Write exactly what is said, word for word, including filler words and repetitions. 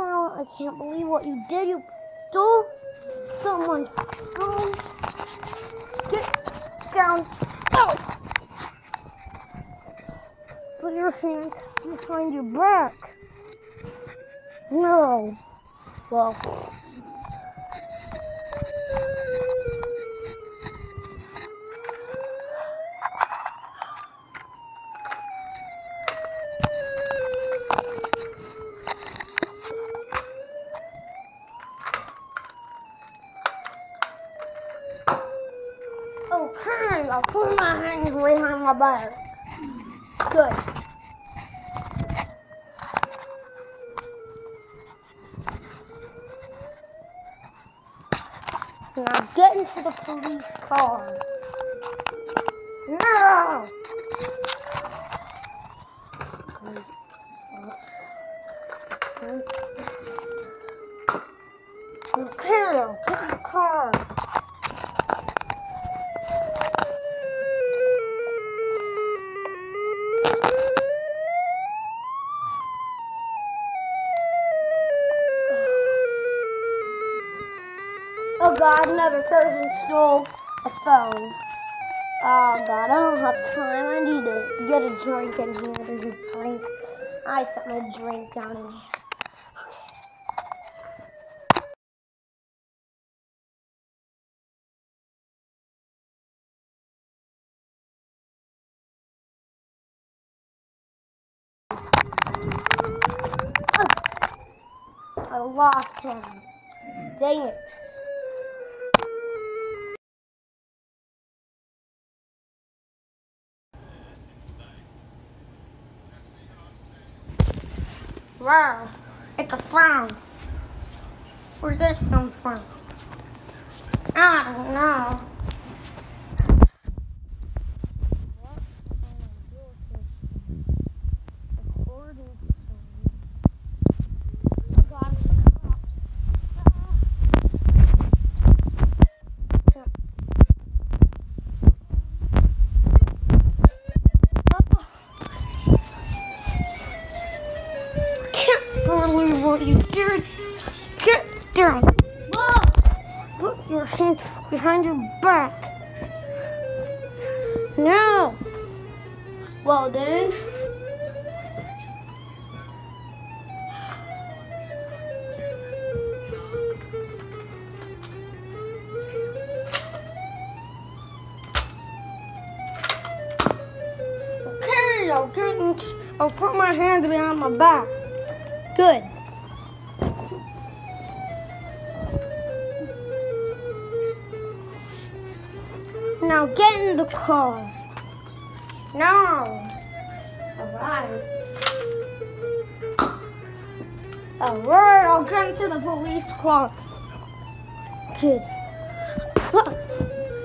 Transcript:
Carl, I can't believe what you did. You stole someone's phone. Get down. Oh! Put your hand behind your back. No. Well. Okay, I'll put my hands behind my back. Good. Now get into the police car. No! Okay, get in the car. Oh God, another person stole a phone. Oh God, I don't have time. I need to get a drink in here. There's a drink. I set my drink down in here. Oh, I lost him. Dang it. Wow, it's a frown. Where'd this come from? I don't know. Believe what you did. Get down. Whoa. Put your hands behind your back. No. Well then. Okay, I'll get into, I'll put my hands behind my back. Good. Now get in the car. Now. Alright. Alright, I'll get into the police car. Good.